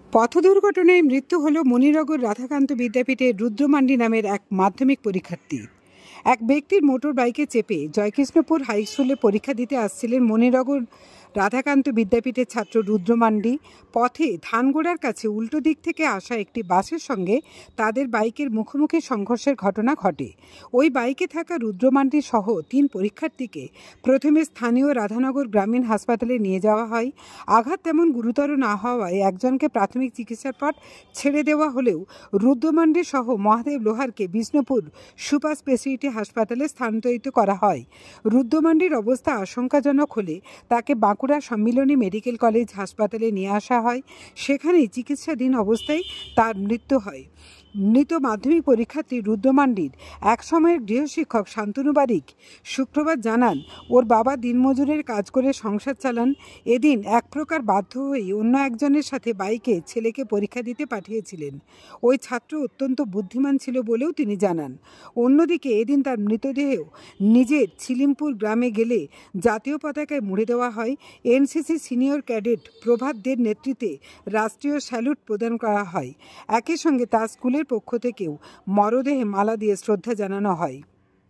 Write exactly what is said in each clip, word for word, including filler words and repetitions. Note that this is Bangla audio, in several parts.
পথ দুর্ঘটনায় মৃত্যু হল মণিনগর রাধাকান্ত বিদ্যাপীঠের রুদ্রমান্ডি নামের এক মাধ্যমিক পরীক্ষার্থী। এক ব্যক্তির মোটর বাইকে চেপে জয়কৃষ্ণপুর হাই স্কুলে পরীক্ষা দিতে আসছিলেন মণিনগর রাধাকান্ত বিদ্যাপীঠের ছাত্র রুদ্রমান্ডি। পথে ধানগোড়ার কাছে উল্টো দিক থেকে আসা একটি বাসের সঙ্গে তাদের বাইকের মুখোমুখি সংঘর্ষের ঘটনা ঘটে। ওই বাইকে থাকা রুদ্রমান্ডি সহ তিন পরীক্ষার্থীকে প্রথমে স্থানীয় রাধানগর গ্রামীণ হাসপাতালে নিয়ে যাওয়া হয়। আঘাত তেমন গুরুতর না হওয়ায় একজনকে প্রাথমিক চিকিৎসার পর ছেড়ে দেওয়া হলেও রুদ্রমান্ডি সহ মহাদেব লোহারকে বিষ্ণুপুর সুপার স্পেশালিটি হাসপাতালে স্থানান্তরিত করা হয়। রুদ্রমান্ডির অবস্থা আশঙ্কাজনক হলে তাকে বাঁকুড়া সম্মিলনী মেডিকেল কলেজ হাসপাতালে নিয়ে আসা হয়। সেখানেই চিকিৎসাধীন অবস্থায় তার মৃত্যু হয়। মৃত মাধ্যমিক পরীক্ষার্থী রুদ্রমান্ডির এক সময়ের গৃহশিক্ষক শান্তনু বারিক শুক্রবার জানান, ওর বাবা দিনমজুরের কাজ করে সংসার চালান। এদিন এক প্রকার বাধ্য হয়েই অন্য একজনের সাথে বাইকে ছেলেকে পরীক্ষা দিতে পাঠিয়েছিলেন। ওই ছাত্র অত্যন্ত বুদ্ধিমান ছিল বলেও তিনি জানান। অন্যদিকে এদিন তার মৃতদেহ নিজের ছিলিমপুর গ্রামে গেলে জাতীয় পতাকায় মুড়ে দেওয়া হয়। এনসিসি সিনিয়র ক্যাডেট প্রভাত দের নেতৃত্বে রাষ্ট্রীয় স্যালুট প্রদান করা হয়। একই সঙ্গে তার স্কুলের পক্ষ থেকেও মরদেহে মালা দিয়ে শ্রদ্ধা জানানো হয়।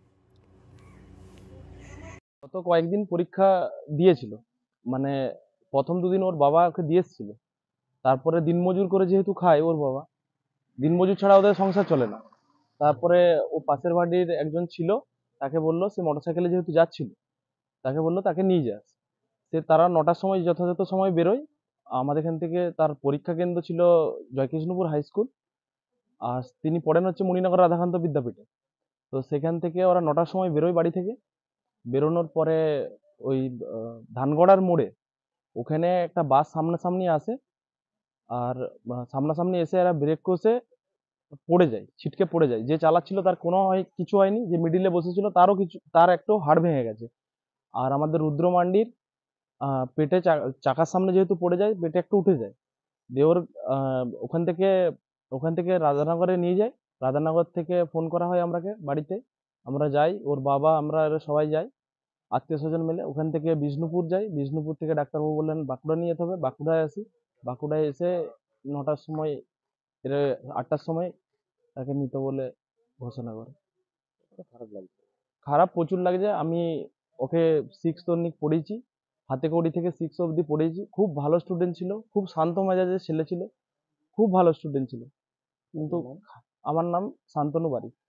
গত কয়েকদিন পরীক্ষা দিয়েছিল, মানে প্রথম দুদিন ওর বাবা ওকে দিয়ে এসেছিল। তারপরে দিনমজুর করে যেহেতু খায় ওর বাবা, দিনমজুর ছাড়া ওদের সংসার চলে না। তারপরে ও পাশের বাড়ির একজন ছিল, তাকে বললো, সে মোটরসাইকেলে যেহেতু যাচ্ছিল তাকে বললো তাকে নিয়ে যাস। সে তারা নটার সময় যথাযথ সময় বেরোয়। আমাদের এখান থেকে তার পরীক্ষা কেন্দ্র ছিল জয়কৃষ্ণপুর হাই স্কুল, আর তিনি পড়েন হচ্ছে মণিনগর রাধাকান্ত বিদ্যাপীঠে। তো সেখান থেকে ওরা নটার সময় বেরোয় বাড়ি থেকে। বেরোনোর পরে ওই আহ, ধানগড়ার মোড়ে ওখানে একটা বাস সামনাসামনি আসে, আর আহ, সামনাসামনি এসে এরা ব্রেক কষে পড়ে যায়, ছিটকে পড়ে যায়। যে চালাচ্ছিল তার কোনো হয় কিছু হয়নি, যে মিডিলে বসেছিল তারও কিছু, তার একটু হাড় ভেঙে গেছে। আর আমাদের রুদ্রমান্ডির আহ, পেটে চা- চাকার সামনে যেহেতু পড়ে যায়, পেটে একটু উঠে যায়। দিয়ে ওর আহ, ওখান থেকে ওখান থেকে রাধানগরে নিয়ে যায়। রাধানগর থেকে ফোন করা হয় আমরাকে বাড়িতে। আমরা যাই, ওর বাবা আমরা এরা সবাই যাই, আত্মীয় স্বজন মিলে। ওখান থেকে বিষ্ণুপুর যাই, বিষ্ণুপুর থেকে ডাক্তারবাবু বললেন বাঁকুড়া নিয়ে যেতে হবে। বাঁকুড়ায় আসি, বাঁকুড়ায় এসে নটার সময়, এর আটটার সময় তাকে মৃত বলে ঘোষণা করে। খারাপ লাগছে, খারাপ প্রচুর লাগছে। আমি ওকে সিক্স তনিক পড়িয়েছি, হাতে কড়ি থেকে সিক্স অবধি পড়িয়েছি। খুব ভালো স্টুডেন্ট ছিল, খুব শান্ত মেজাজের ছেলে ছিল, খুব ভালো স্টুডেন্ট ছিল। কিন্তু আমার নাম শান্তনু বারিক।